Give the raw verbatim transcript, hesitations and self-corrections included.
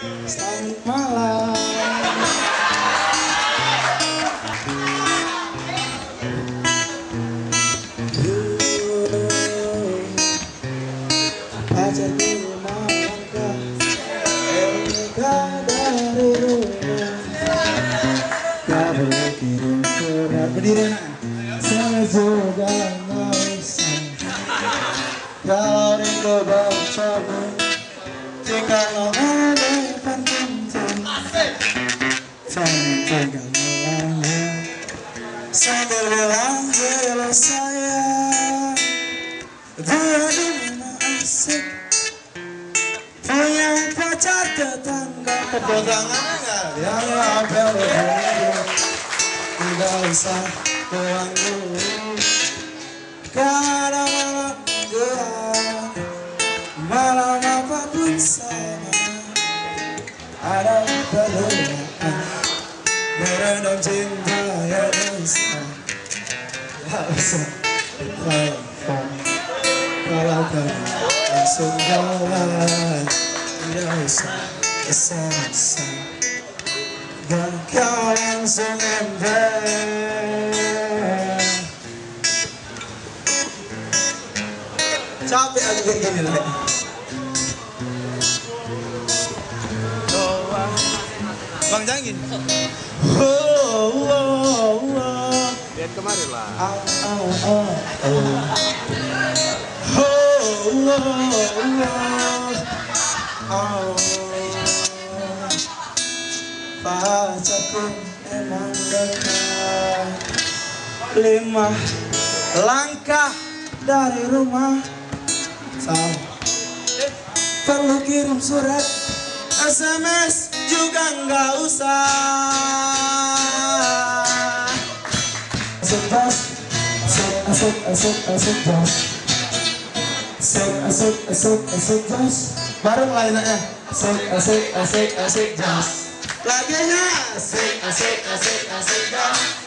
Selamat malam. Ajar dulu melangkah, melangkah dari rumah. Gak boleh kirim surat. Berdiri nak. Saya juga nggak usah. Kalau rindu bercoba, jika lo ada penting, jangan tinggal melangkah. Sambil bilang jelas sayang, dia di mana asik, punya pacar tetangga. Pegangannya nggak yang apel dulu, tidak usah pulang dulu. Karena malam gelap, malam apapun sama, ada perluan merendam cinta yang bisa. Tak usah telepon, kalau kamu langsung jalan. Tidak usah S M S, dan kau langsung embel. Capek aku kayak gini lah. Bang jangan gini. Oh, oh, oh. Lihat kemarin lah. Oh, oh, oh, oh. Oh, oh, oh. Oh. Pacarku memang dekat, lima langkah dari rumah. Tahu perlu kirim surat, S M S juga nggak usah. Asik jas, asik asik asik asik jas, asik asik asik asik jas. Bareng lainnya, asik asik asik asik jas. Laginya asik asik asik asik jas.